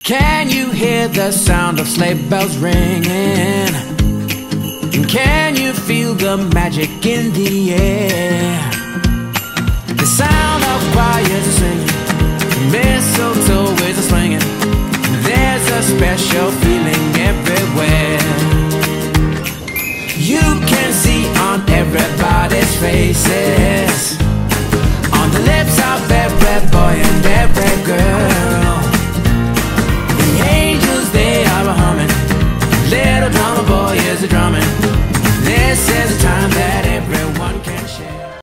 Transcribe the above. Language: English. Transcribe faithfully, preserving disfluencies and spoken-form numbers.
Can you hear the sound of sleigh bells ringing? Can you feel the magic in the air? The sound of choirs are singing, mistletoe is a-swinging. There's a special feeling everywhere. You can see on everybody's faces